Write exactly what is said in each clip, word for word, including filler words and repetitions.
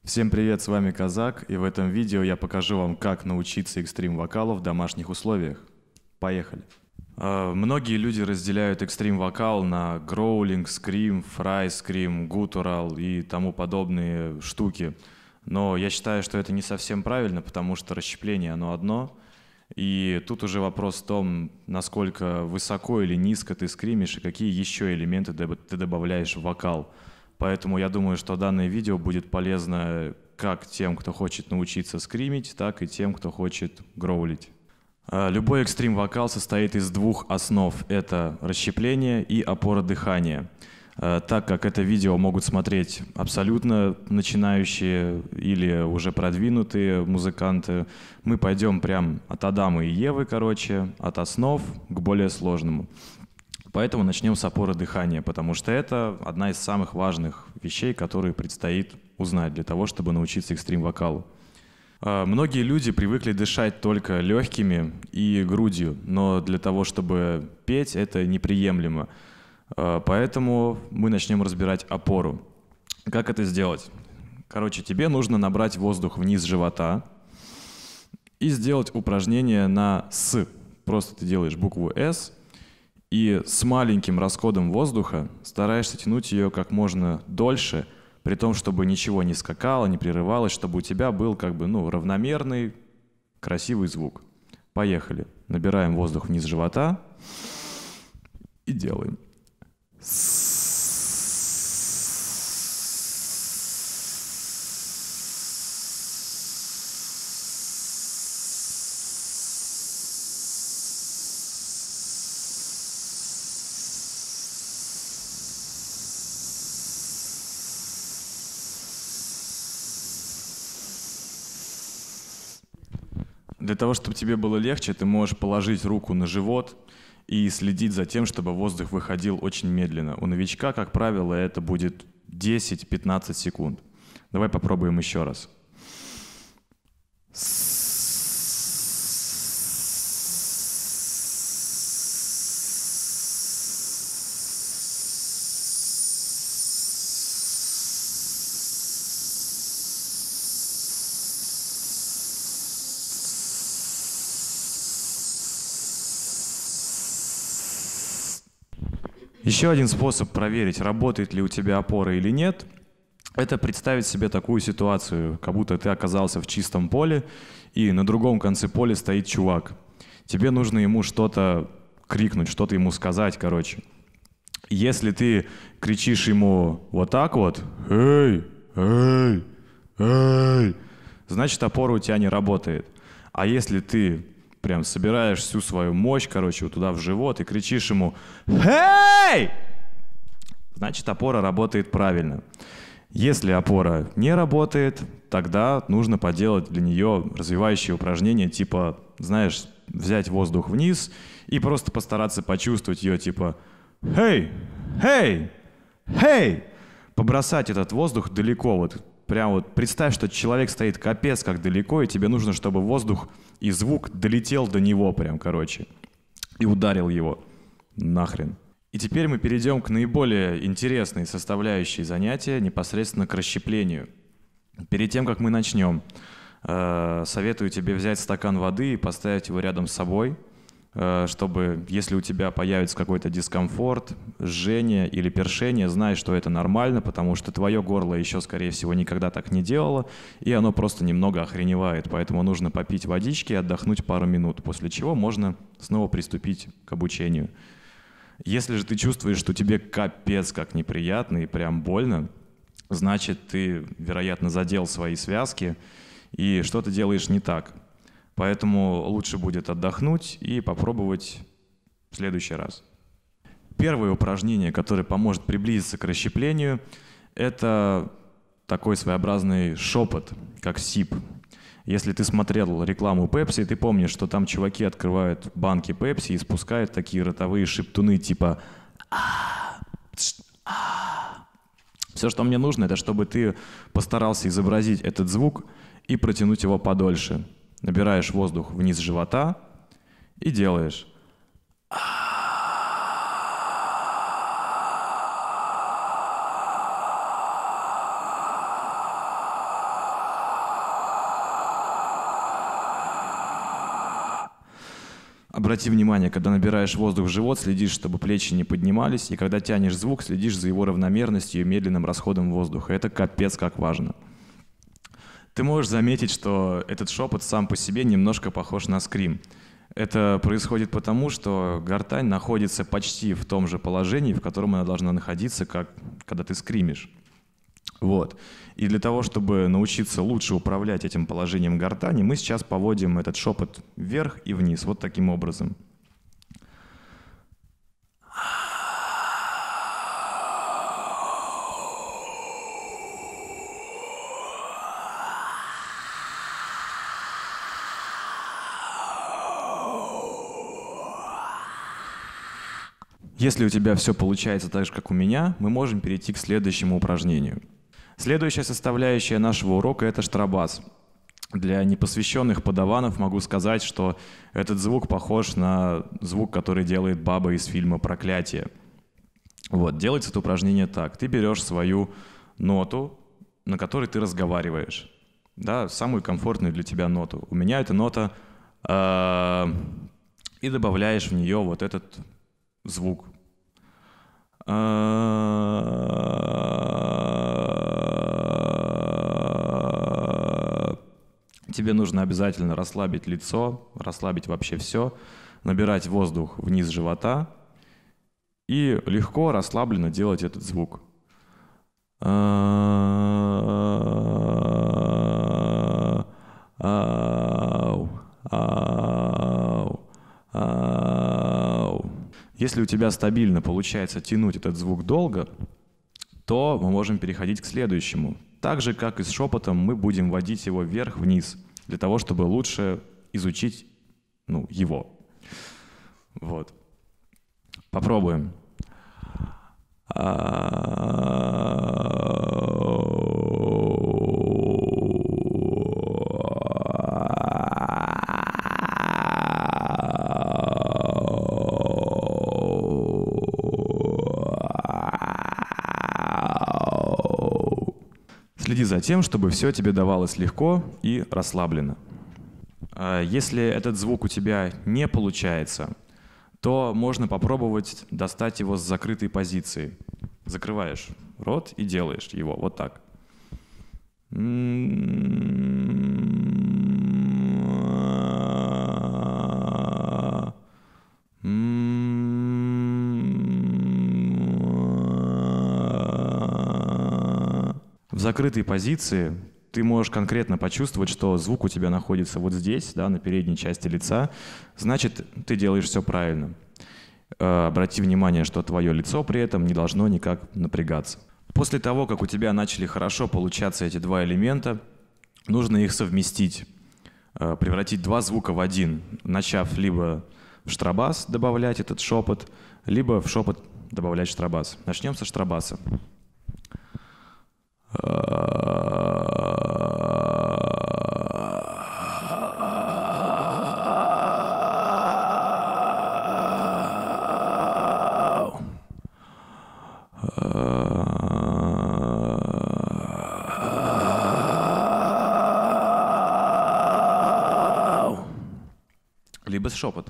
Всем привет, с вами Казак, и в этом видео я покажу вам, как научиться экстрим-вокалу в домашних условиях. Поехали! Uh, многие люди разделяют экстрим-вокал на гроулинг, скрим, фрай, скрим, гутурал и тому подобные штуки. Но я считаю, что это не совсем правильно, потому что расщепление оно одно. И тут уже вопрос в том, насколько высоко или низко ты скримишь и какие еще элементы ты добавляешь в вокал. Поэтому я думаю, что данное видео будет полезно как тем, кто хочет научиться скримить, так и тем, кто хочет гроулить. Любой экстрим-вокал состоит из двух основ. Это расщепление и опора дыхания. Так как это видео могут смотреть абсолютно начинающие или уже продвинутые музыканты, мы пойдем прям от Адама и Евы, короче, от основ к более сложному. Поэтому начнем с опоры дыхания, потому что это одна из самых важных вещей, которые предстоит узнать для того, чтобы научиться экстрим-вокалу. Многие люди привыкли дышать только легкими и грудью, но для того, чтобы петь, это неприемлемо. Поэтому мы начнем разбирать опору. Как это сделать? Короче, тебе нужно набрать воздух вниз живота и сделать упражнение на «с». Просто ты делаешь букву «с» и с маленьким расходом воздуха стараешься тянуть ее как можно дольше, при том, чтобы ничего не скакало, не прерывалось, чтобы у тебя был как бы, ну, равномерный, красивый звук. Поехали. Набираем воздух вниз живота и делаем. Для того, чтобы тебе было легче, ты можешь положить руку на живот и следить за тем, чтобы воздух выходил очень медленно. У новичка, как правило, это будет десять-пятнадцать секунд. Давай попробуем еще раз. Еще один способ проверить, работает ли у тебя опора или нет, это представить себе такую ситуацию, как будто ты оказался в чистом поле, и на другом конце поля стоит чувак. Тебе нужно ему что-то крикнуть, что-то ему сказать, короче. Если ты кричишь ему вот так вот, «Эй! Эй! Эй!», значит, опора у тебя не работает. А если ты прям собираешь всю свою мощь, короче, вот туда в живот и кричишь ему «Эй!», значит, опора работает правильно. Если опора не работает, тогда нужно поделать для нее развивающие упражнения, типа, знаешь, взять воздух вниз и просто постараться почувствовать ее, типа «Эй! Эй! Эй!», побросать этот воздух далеко, вот. Прям вот представь, что человек стоит капец как далеко, и тебе нужно, чтобы воздух и звук долетел до него прям, короче, и ударил его нахрен. И теперь мы перейдем к наиболее интересной составляющей занятия, непосредственно к расщеплению. Перед тем, как мы начнем, э, советую тебе взять стакан воды и поставить его рядом с собой, чтобы, если у тебя появится какой-то дискомфорт, жжение или першение, знай, что это нормально, потому что твое горло еще, скорее всего, никогда так не делало, и оно просто немного охреневает. Поэтому нужно попить водички и отдохнуть пару минут, после чего можно снова приступить к обучению. Если же ты чувствуешь, что тебе капец как неприятно и прям больно, значит, ты, вероятно, задел свои связки и что-то делаешь не так. Поэтому лучше будет отдохнуть и попробовать в следующий раз. Первое упражнение, которое поможет приблизиться к расщеплению, это такой своеобразный шепот, как сип. Если ты смотрел рекламу Пепси, ты помнишь, что там чуваки открывают банки Пепси и спускают такие ротовые шептуны типа «А, а». Все, что мне нужно, это чтобы ты постарался изобразить этот звук и протянуть его подольше. Набираешь воздух вниз живота и делаешь. Обрати внимание, когда набираешь воздух в живот, следишь, чтобы плечи не поднимались, и когда тянешь звук, следишь за его равномерностью и медленным расходом воздуха. Это капец как важно. Ты можешь заметить, что этот шепот сам по себе немножко похож на скрим. Это происходит потому, что гортань находится почти в том же положении, в котором она должна находиться, как когда ты скримишь. Вот. И для того, чтобы научиться лучше управлять этим положением гортани, мы сейчас поводим этот шепот вверх и вниз, вот таким образом. Если у тебя все получается так же, как у меня, мы можем перейти к следующему упражнению. Следующая составляющая нашего урока – это штрабас. Для непосвященных подаванов могу сказать, что этот звук похож на звук, который делает баба из фильма «Проклятие». Вот, делается это упражнение так. Ты берешь свою ноту, на которой ты разговариваешь. Да, самую комфортную для тебя ноту. У меня это нота э, и добавляешь в нее вот этот звук. Тебе нужно обязательно расслабить лицо, расслабить вообще все, набирать воздух вниз живота и легко, расслабленно делать этот звук. Если у тебя стабильно получается тянуть этот звук долго, то мы можем переходить к следующему. Так же, как и с шепотом, мы будем водить его вверх-вниз, для того, чтобы лучше изучить, ну, его. Вот. Попробуем. Следи за тем, чтобы все тебе давалось легко и расслабленно. Если этот звук у тебя не получается, то можно попробовать достать его с закрытой позиции. Закрываешь рот и делаешь его вот так. В закрытой позиции ты можешь конкретно почувствовать, что звук у тебя находится вот здесь, да, на передней части лица. Значит, ты делаешь все правильно. Обрати внимание, что твое лицо при этом не должно никак напрягаться. После того, как у тебя начали хорошо получаться эти два элемента, нужно их совместить, превратить два звука в один, начав либо в штрабас добавлять этот шепот, либо в шепот добавлять штрабас. Начнем со штрабаса. Либо с шепота.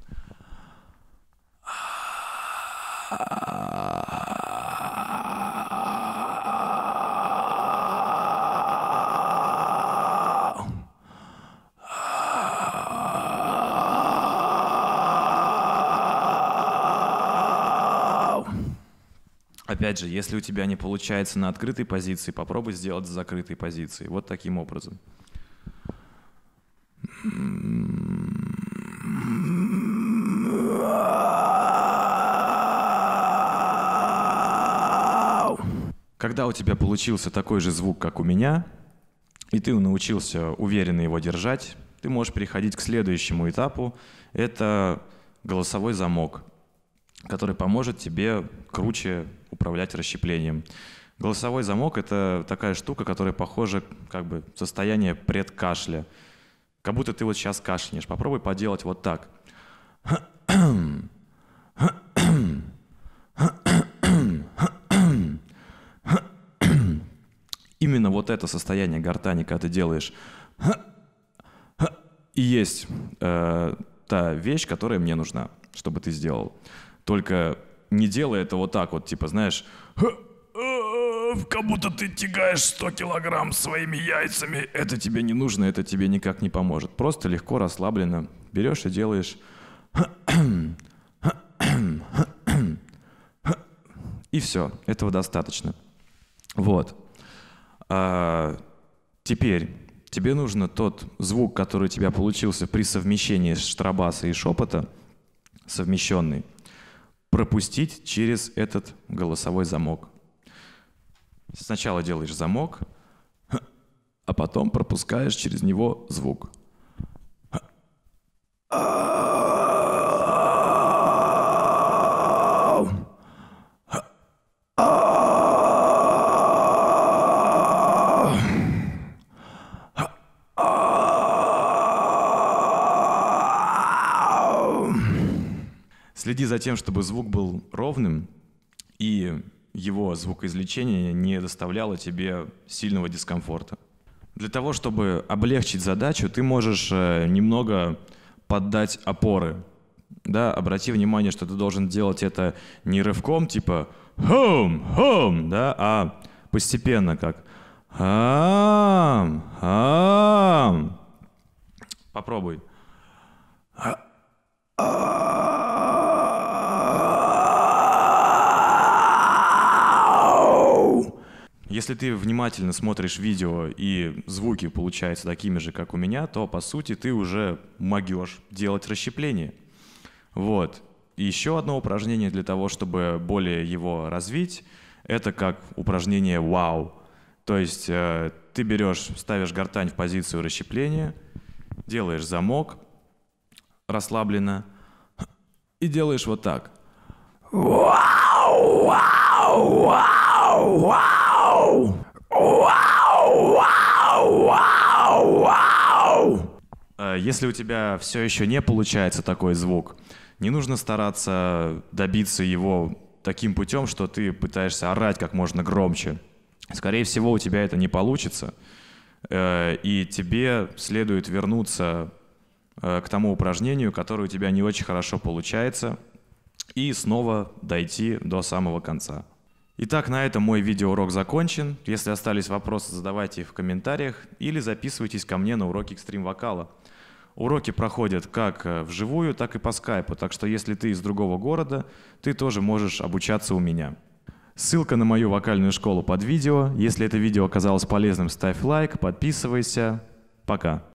Опять же, если у тебя не получается на открытой позиции, попробуй сделать с закрытой позиции. Вот таким образом. Когда у тебя получился такой же звук, как у меня, и ты научился уверенно его держать, ты можешь переходить к следующему этапу. Это голосовой замок, который поможет тебе круче управлять расщеплением. Голосовой замок — это такая штука, которая похожа как бы состояние предкашля. Как будто ты вот сейчас кашляешь. Попробуй поделать вот так. Именно вот это состояние гортани, когда ты делаешь, и есть э, та вещь, которая мне нужна, чтобы ты сделал. Только не делай это вот так вот, типа, знаешь, как будто ты тягаешь сто килограмм своими яйцами. Это тебе не нужно, это тебе никак не поможет. Просто легко, расслабленно берешь и делаешь. И все, этого достаточно. Вот. А теперь тебе нужно тот звук, который у тебя получился при совмещении штрабаса и шепота, совмещенный, пропустить через этот голосовой замок. Сначала делаешь замок, а потом пропускаешь через него звук. Следи за тем, чтобы звук был ровным, и его звукоизвлечение не доставляло тебе сильного дискомфорта. Для того, чтобы облегчить задачу, ты можешь немного поддать опоры. Да, обрати внимание, что ты должен делать это не рывком, типа «home, home», да, а постепенно, как «хам, хам». Попробуй. Если ты внимательно смотришь видео и звуки получаются такими же, как у меня, то, по сути, ты уже могешь делать расщепление. Вот. И еще одно упражнение для того, чтобы более его развить, это как упражнение «вау». То есть э, ты берешь, ставишь гортань в позицию расщепления, делаешь замок расслабленно и делаешь вот так. «Вау, вау, вау, вау! Вау, вау, вау, вау!» Если у тебя все еще не получается такой звук, не нужно стараться добиться его таким путем, что ты пытаешься орать как можно громче. Скорее всего, у тебя это не получится, и тебе следует вернуться к тому упражнению, которое у тебя не очень хорошо получается, и снова дойти до самого конца. Итак, на этом мой видеоурок закончен. Если остались вопросы, задавайте их в комментариях или записывайтесь ко мне на уроки экстрим-вокала. Уроки проходят как вживую, так и по скайпу, так что если ты из другого города, ты тоже можешь обучаться у меня. Ссылка на мою вокальную школу под видео. Если это видео оказалось полезным, ставь лайк, подписывайся. Пока.